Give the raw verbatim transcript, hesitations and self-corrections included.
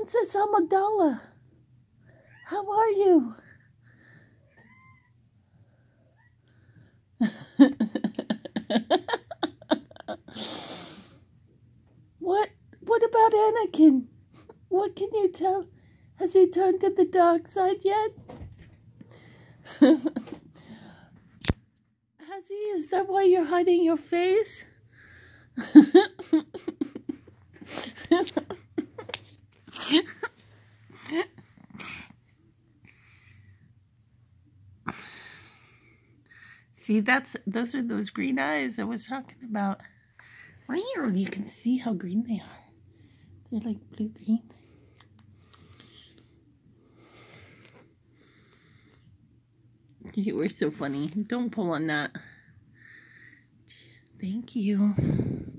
Princess Amidala. How are you? What what about Anakin? What can you tell? Has he turned to the dark side yet? Has he? Is that why you're hiding your face? See, that's those are those green eyes I was talking about. You can see how green they are. They're like blue-green. You were so funny. Don't pull on that. Thank you.